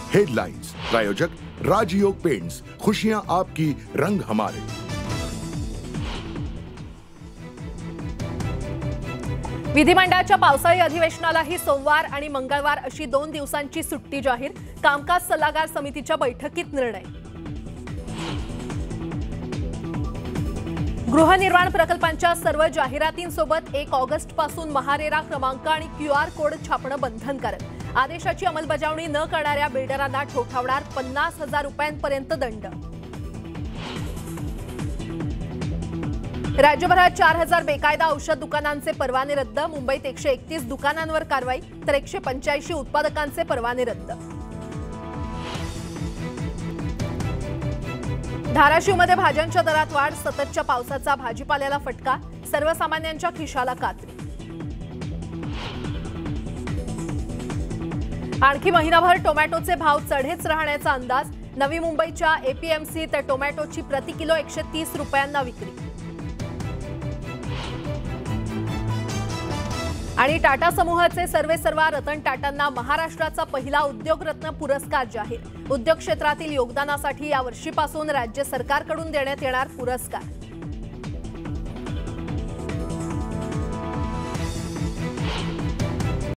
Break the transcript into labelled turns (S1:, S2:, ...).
S1: Headlines प्रायोजक राजयोग paints, खुशियां आपकी, रंग हमारे।
S2: विधिमंडळाच्या पावसाळी अधिवेशनालाही सोमवार आणि मंगळवार अशी 2 दिवसांची सुट्टी जाहीर। कामकाज सल्लागार समितीच्या बैठकीत निर्णय। गृहनिर्माण प्रकल्पांच्या सर्व जाहिरातींसोबत 1 ऑगस्ट पासून महारेरा क्रमांक आणि QR कोड छापणं बंधनकारक। आदेशाची अंमलबजावणी न करणाऱ्या बिल्डरांना ठोठावणार 50,000 रुपयांपर्यंत दंड। राज्यभरात 4,000 बेकायदा औषध दुकानांचे परवाने रद्द। मुंबईत 131 दुकानांवर कारवाई तर 185 उत्पादकांचे परवाने रद्द। धाराशिवमध्ये भाज्यांच्या दरात वाढ, सततच्या पावसाचा भाजीपाल्याला फटका, सर्वसामान्यांच्या खिशाला कात्री। आणखी महिनाभर टोमॅटोचे भाव चढेच राहण्याचा अंदाज। नवी मुंबईच्या APMC तर टोमॅटोची प्रति किलो 130 रुपयांना विक्री। आणि टाटा समूहाचे सर्वेसर्वा रतन टाटांना महाराष्ट्राचा पहिला उद्योगरत्न पुरस्कार जाहीर। उद्योग क्षेत्रातील योगदानासाठी या वर्षीपासून राज्य सरकारकडून देण्यात येणार पुरस्कार।